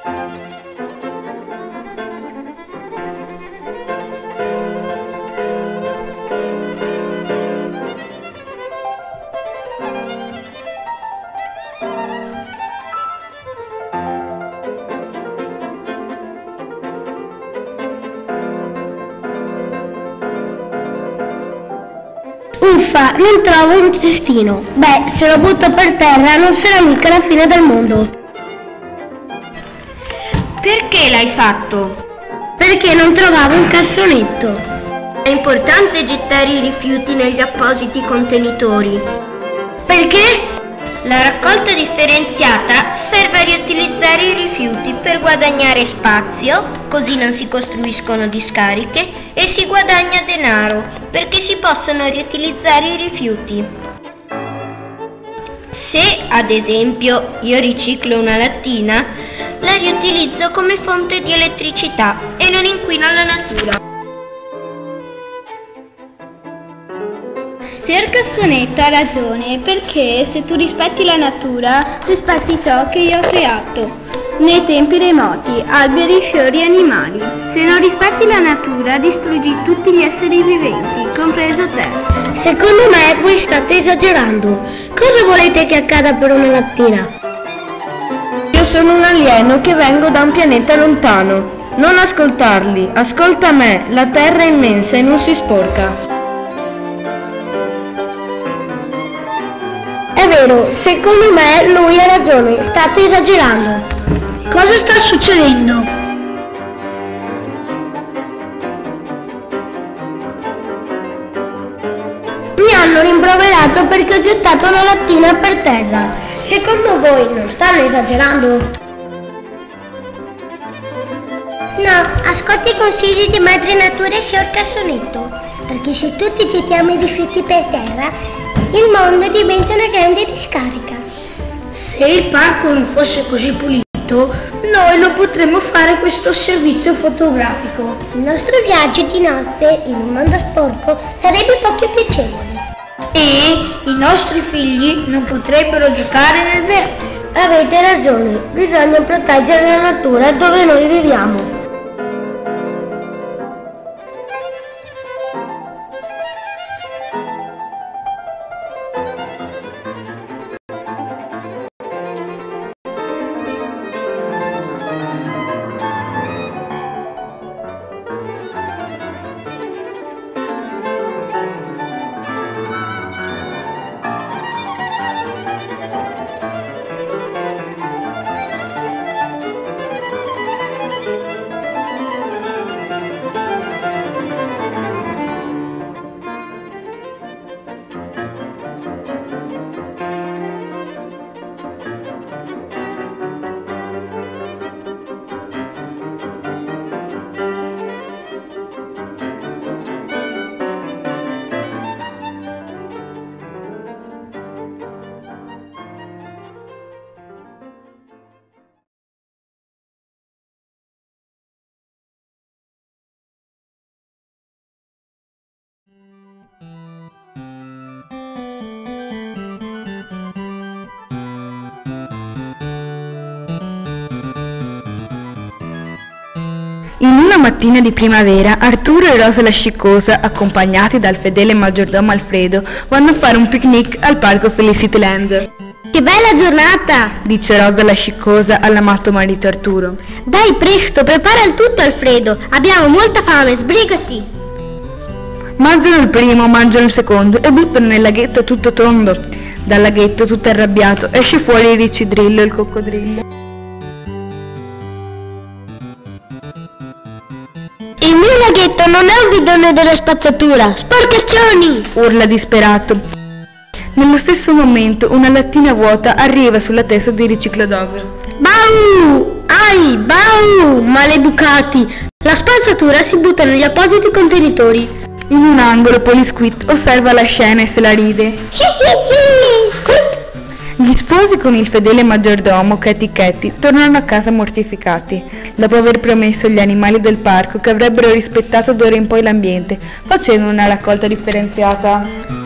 Uffa, non trovo un cestino. Beh, se lo butto per terra non sarà mica la fine del mondo. Perché l'hai fatto? Perché non trovavo un cassonetto. È importante gettare i rifiuti negli appositi contenitori. Perché? La raccolta differenziata serve a riutilizzare i rifiuti per guadagnare spazio, così non si costruiscono discariche, e si guadagna denaro, perché si possono riutilizzare i rifiuti. Se, ad esempio, io riciclo una lattina, la riutilizzo come fonte di elettricità e non inquino la natura. Signor Cassonetto ha ragione, perché se tu rispetti la natura, rispetti ciò che io ho creato. Nei tempi remoti, alberi, fiori e animali. Se non rispetti la natura, distruggi tutti gli esseri viventi, compreso te. Secondo me voi state esagerando. Cosa volete che accada per una mattina? Io sono un alieno che vengo da un pianeta lontano. Non ascoltarli, ascolta me, la terra è immensa e non si sporca. È vero, secondo me lui ha ragione, state esagerando. Cosa sta succedendo? Mi hanno rimproverato perché ho gettato una lattina per terra. Secondo voi non stanno esagerando? No, ascolti i consigli di Madre Natura e signor Cassonetto, perché se tutti gettiamo i rifiuti per terra, il mondo diventa una grande discarica. Se il parco non fosse così pulito, noi non potremmo fare questo servizio fotografico. Il nostro viaggio di notte in un mondo sporco sarebbe poco piacevole. E i nostri figli non potrebbero giocare nel verde. Avete ragione, bisogna proteggere la natura dove noi viviamo. In una mattina di primavera, Arturo e Rosa la Sciccosa, accompagnati dal fedele maggiordomo Alfredo, vanno a fare un picnic al parco Felicityland. Che bella giornata! Dice Rosa la Sciccosa all'amato marito Arturo. Dai presto, prepara il tutto Alfredo, abbiamo molta fame, sbrigati! Mangiano il primo, mangiano il secondo e buttano nel laghetto tutto tondo. Dal laghetto, tutto arrabbiato, esce fuori il riccidrillo e il coccodrillo. Il mio laghetto non è un bidone della spazzatura, sporcaccioni! Urla disperato. Nello stesso momento una lattina vuota arriva sulla testa di Riciclodog. Bau! Ai! Bau! Maleducati! La spazzatura si butta negli appositi contenitori. In un angolo Polisquit osserva la scena e se la ride. Squid! Gli sposi con il fedele maggiordomo Katy Katy tornano a casa mortificati, dopo aver promesso agli animali del parco che avrebbero rispettato d'ora in poi l'ambiente, facendo una raccolta differenziata.